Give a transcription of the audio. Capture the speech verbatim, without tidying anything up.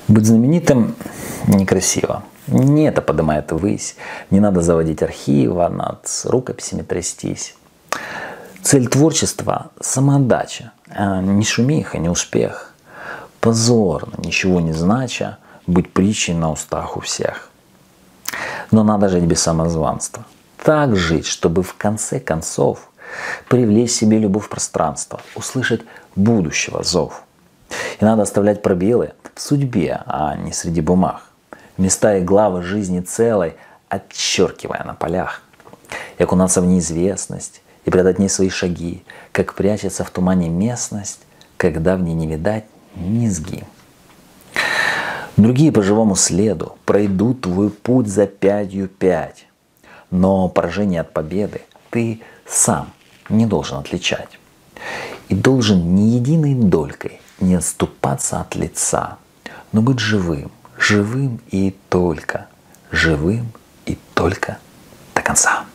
Быть знаменитым некрасиво. Не это поднимает ввысь. Не надо заводить архива, над рукописями трястись. Цель творчества – самоотдача, а не шумиха, не успех. Позорно, ничего не знача, быть притчей на устах у всех. Но надо жить без самозванства. Так жить, чтобы в конце концов привлечь себе любовь пространства, услышать будущего зов. И надо оставлять пробелы в судьбе, а не среди бумаг. Места и главы жизни целой, отчеркивая на полях. И окунаться в неизвестность, и прятать в ней свои шаги, как прячется в тумане местность, когда в ней не видать низги. Другие по живому следу пройдут твой путь за пятью пять. Но поражение от победы ты сам не должен отличать. И должен ни единой долькой не отступаться от лица, но быть живым, живым и только, живым и только до конца.